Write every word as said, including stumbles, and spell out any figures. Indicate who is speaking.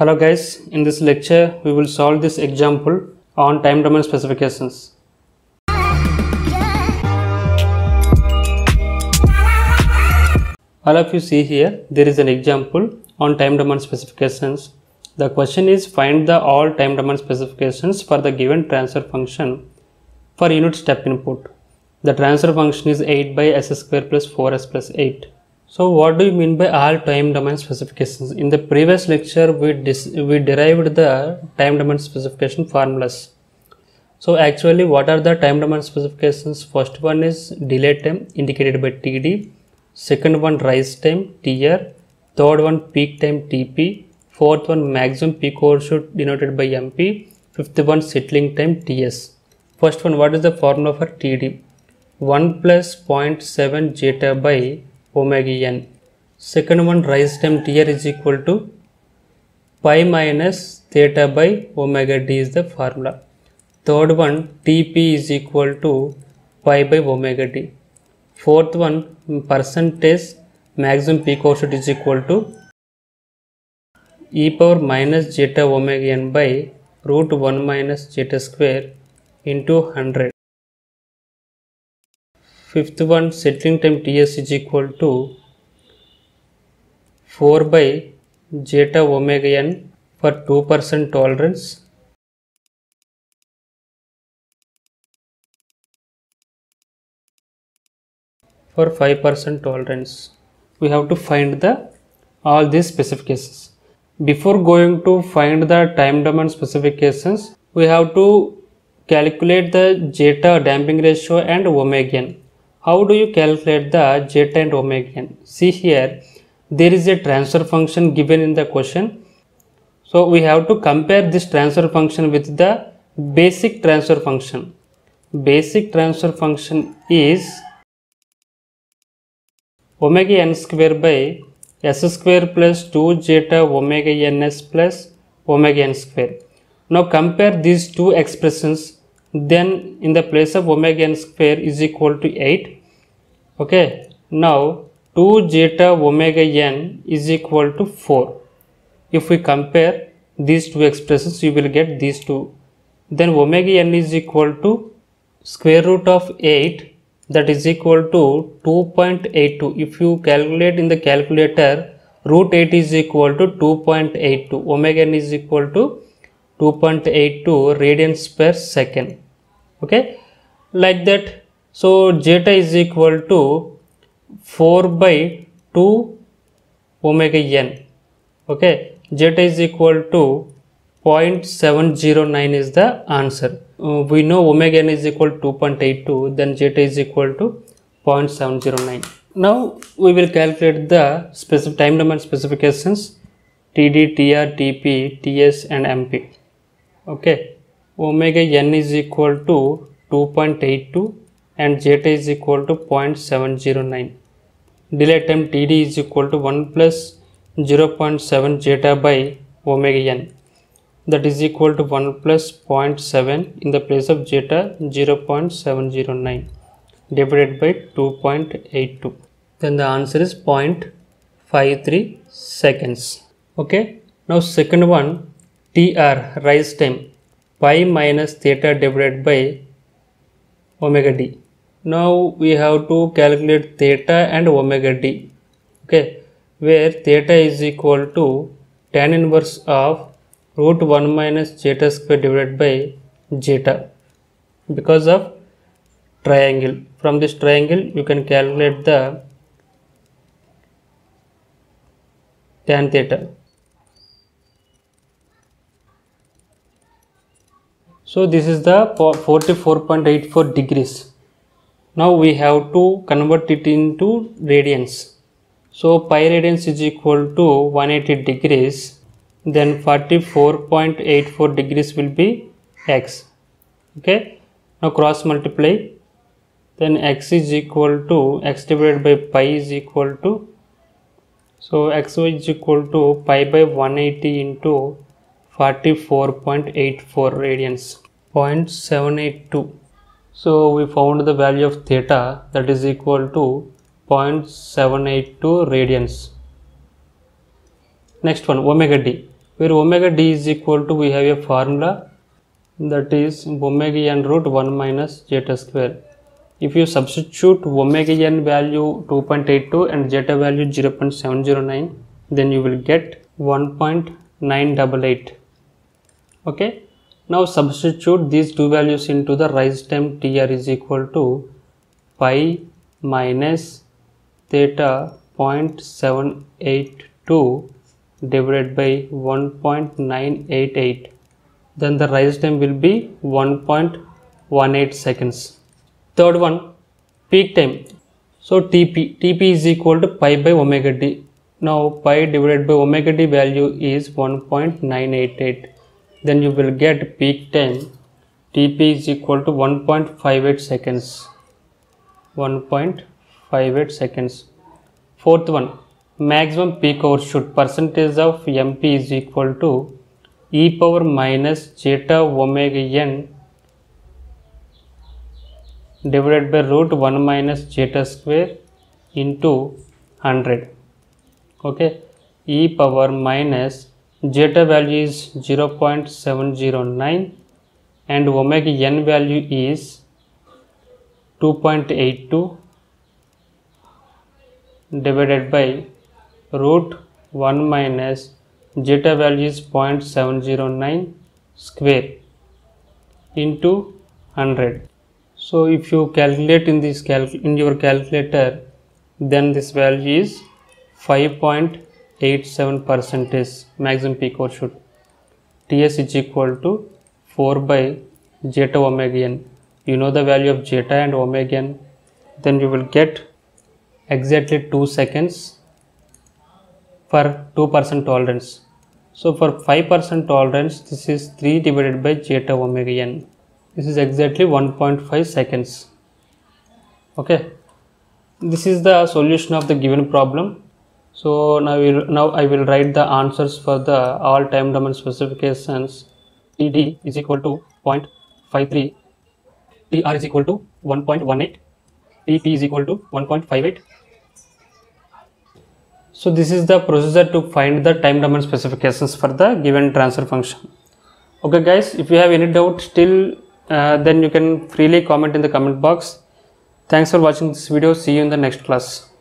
Speaker 1: Hello guys, in this lecture we will solve this example on time domain specifications. All of you see here, there is an example on time domain specifications. The question is find the all time domain specifications for the given transfer function for unit step input. The transfer function is eight by s square plus four s plus eight. So what do you mean by all time domain specifications? In the previous lecture we, we derived the time domain specification formulas. So actually what are the time domain specifications? First one is delay time indicated by T D. Second one rise time T R. Third one peak time T P. Fourth one maximum peak overshoot denoted by M P. Fifth one settling time T S. First one, what is the formula for T D? one plus zero point seven zeta by omega n. Second one, rise time T R is equal to pi minus theta by omega d is the formula. Third one, T P is equal to pi by omega d. Fourth one, percentage maximum peak overshoot is equal to e power minus zeta omega n by root one minus zeta square into one hundred. Fifth one, settling time T S is equal to four by zeta omega n for two percent tolerance for five percent tolerance. We have to find the all these specifications. Before going to find the time domain specifications, we have to calculate the zeta damping ratio and omega n. How do you calculate the zeta and omega n? See here, there is a transfer function given in the question. So we have to compare this transfer function with the basic transfer function. Basic transfer function is omega n square by s square plus two zeta omega ns plus omega n square. Now compare these two expressions, then in the place of omega n square is equal to eight. Okay, now two zeta omega n is equal to four. If we compare these two expressions, you will get these two. Then omega n is equal to square root of eight, that is equal to two point eight two. If you calculate in the calculator, root eight is equal to two point eight two. Omega n is equal to two point eight two radians per second. Okay, like that. So zeta is equal to four by two omega n. Okay, zeta is equal to zero point seven zero nine is the answer. Uh, we know omega n is equal to two point eight two, then zeta is equal to zero point seven zero nine. Now we will calculate the specific time domain specifications T D, T R, T P, T S and M P. Okay, omega n is equal to two point eight two and zeta is equal to zero point seven zero nine. Delay time T D is equal to one plus zero point seven zeta by omega n, that is equal to one plus zero point seven in the place of zeta zero point seven zero nine divided by two point eight two. Then the answer is zero point five three seconds. Okay, now second one, T R rise time pi minus theta divided by omega d. Now we have to calculate theta and omega d. Okay, where theta is equal to tan inverse of root one minus zeta square divided by zeta because of triangle. From this triangle you can calculate the tan theta. So this is the forty-four point eight four degrees. Now we have to convert it into radians. So pi radians is equal to one hundred eighty degrees. Then forty-four point eight four degrees will be x. Okay, now cross multiply. Then x is equal to x divided by pi is equal to, so x is equal to pi by one hundred eighty into forty-four point eight four radians, zero point seven eight two. So we found the value of theta, that is equal to zero point seven eight two radians. Next one, omega d. where omega d is equal to, we have a formula, that is omega n root one minus zeta square. If you substitute omega n value two point eight two and zeta value zero point seven zero nine, then you will get one point nine eight eight. Okay, now substitute these two values into the rise time. Tr is equal to pi minus theta zero point seven eight two divided by one point nine eight eight. Then the rise time will be one point one eight seconds. Third one, peak time. So Tp, Tp is equal to pi by omega d. Now pi divided by omega d value is one point nine eight eight. Then you will get peak time. Tp is equal to one point five eight seconds. one point five eight seconds. Fourth one, maximum peak overshoot. Percentage of Mp is equal to e power minus zeta omega n divided by root one minus zeta square into one hundred. Okay, e power minus zeta value is zero point seven zero nine and omega n value is two point eight two divided by root one minus zeta value is zero point seven zero nine square into one hundred. So if you calculate in this calc in your calculator, then this value is five point eight seven percentage maximum peak overshoot. Ts is equal to four by zeta omega n. You know the value of zeta and omega n, then you will get exactly two seconds for two percent tolerance. So for five percent tolerance, this is three divided by zeta omega n. This is exactly one point five seconds. Okay, this is the solution of the given problem. So now, we'll, now I will write the answers for the all time domain specifications. Td is equal to zero point five three, Tr is equal to one point one eight, Tp is equal to one point five eight. So this is the procedure to find the time domain specifications for the given transfer function. Okay guys, if you have any doubt still, uh, then you can freely comment in the comment box. Thanks for watching this video. See you in the next class.